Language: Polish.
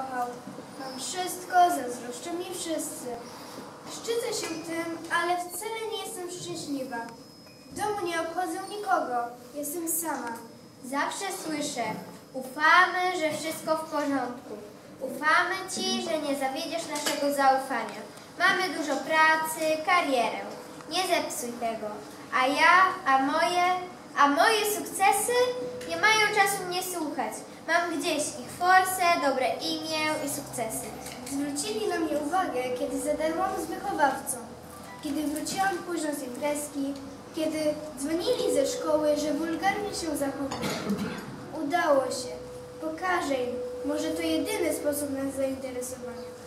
kochał. Mam wszystko, zazdroszczą mi wszyscy. Szczycę się tym, ale wcale nie jestem szczęśliwa. W domu nie obchodzę nikogo, jestem sama. Zawsze słyszę, ufamy, że wszystko w porządku. Ufamy Ci, że nie zawiedziesz naszego zaufania. Mamy dużo pracy, karierę. Nie zepsuj tego. A moje sukcesy nie mają czasu mnie słuchać. Mam gdzieś ich forsę, dobre imię i sukcesy. Zwrócili na mnie uwagę, kiedy zadarłam z wychowawcą, kiedy wróciłam późno z imprezki, kiedy dzwonili ze szkoły, że wulgarnie się zachowuję. Udało się. Pokażę im. Może to jedyny sposób na zainteresowanie.